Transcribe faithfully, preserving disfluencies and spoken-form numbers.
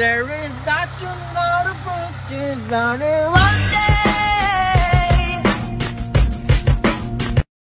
there is that you know the book is not a